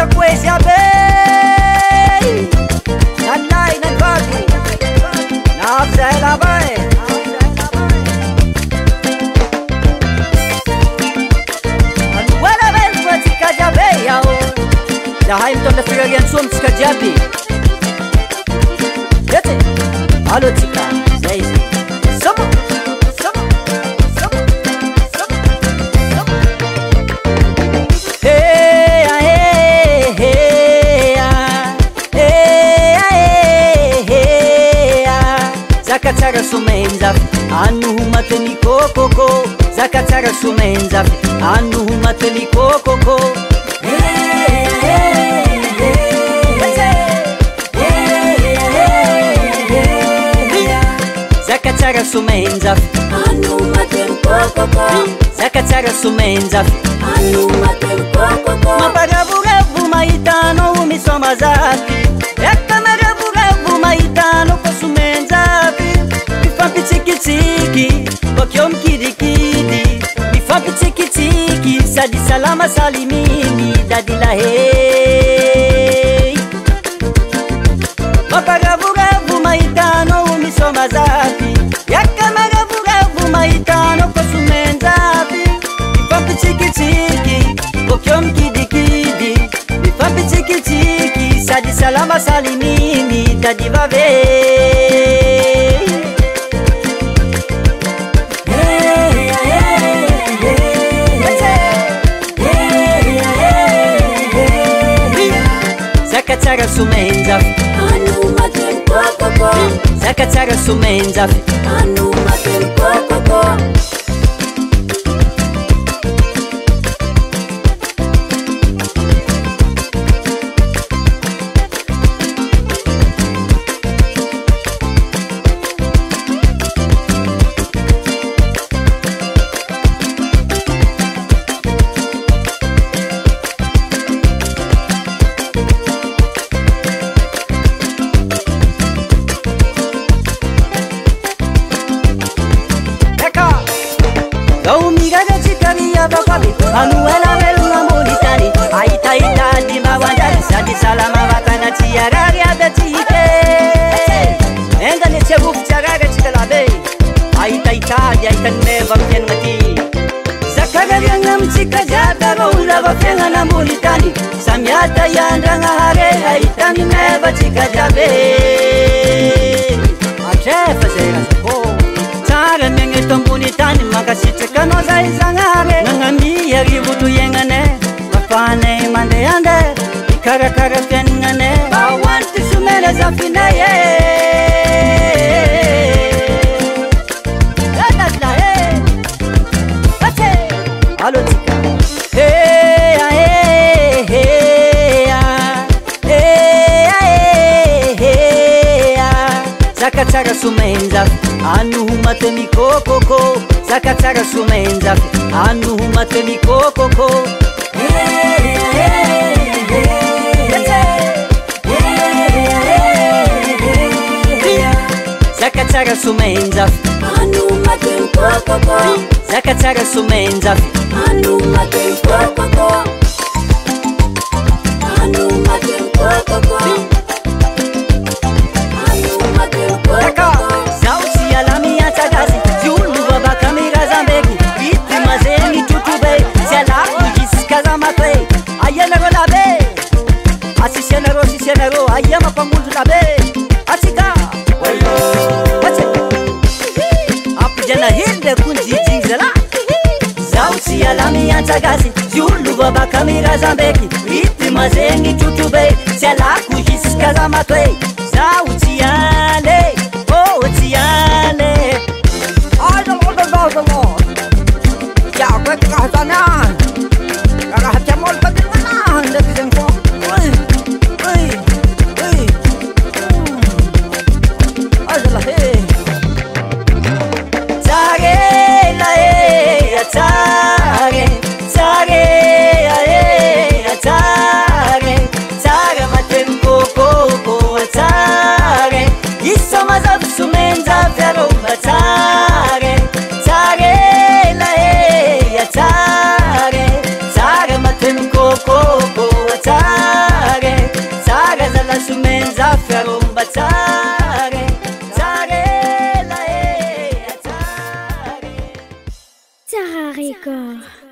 música poesia bem Nalai na vagem Na ela vai Anuela bem música já veio Dahay mitondra firarian soa mitsika jiaby Ete Allo tsika Zay izy Sama Sama Sama Sama Sama Hey ah hey hey ah Hey ah hey hey ah Zaka tsara somenjafy Anoho matiny kokoko Zaka tsara somenjafy Anoho matiny kokoko Zaka tsara somenjafy Anoho matiny kokoko Zaka tsara somenjafy Anoho matiny kokoko Mamparavoravo mahita anao misoma zafy Eka maravoravo mahita anao koa somenjafy Mifampitsikitsiky bakeo mikidikidy Mifampitsikitsiky sady salama saliminy dady lahey Mamparavoravo mahita anao misoma zafy Eka maravoravo mahita anao koa somenjafy Mifampitsikitsiky bakeo mikidikidy Mifampitsikitsiky sady salama saliminy dady vavey Zaka tsara somenjafy Anoho matiny kokoko Zaka tsara somenjafy Anoho matiny kokoko Anuela veluna molitani Aita itadi mawandali Sadi salama vakana tiarari adatike Enga ne chegufu tiarari chikalabe Aita itadi aita neva mkenati Zakagari angam chika jataro Ulava fenga na molitani Samyata yandrang hare Aita neva chika jabe Achefa zera sako Tsara mengeto molitani Makasitraka no zay zangare Nangamia rivutu yengane Mafane mande ande Ikarakara feningane Bawanti sumele zafina ye Dadla he Ate Alo tika Hey ah hey hey ah Hey ah hey hey ah Zaka tsara sumenjafy Anoho matiny kokoko Zaka tsara somenjafy Anoho matiny kokoko Zaka tsara somenjafy Anoho matiny kokoko Zaka tsara somenjafy Anoho matiny kokoko Anoho matiny kokoko Anoho matiny kokoko Zao tsy alamy atsagazy Ziolo babaka mirazambeki Ity mazeny tutube Tsy alako jisika zamatoe Aia nareo labe Asisi anareo Aia mampamondro labe Atsika Atse Ampijana hinde kunjijing zala Zao tsy alamy atsagazy Ziolo babaka mirazambeki Ity mazeny tutube Tsy alako jisika zamatoe Zao tsy ale Oh tsy ale Ja, wat gaat dan aan? Ja, had je mooi wat in aan? Dat is een kop. Oei. Azala he. Tsare la e tsare tsare e tsare tsare matem koko tsare Isso mazav sumenza vero tsare tsare la e tsare Sarah Record.